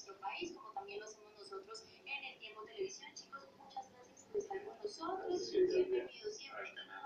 nuestro país, como también lo hacemos nosotros en el Tiempo Televisión. Chicos, muchas gracias por estar con nosotros y bienvenidos siempre.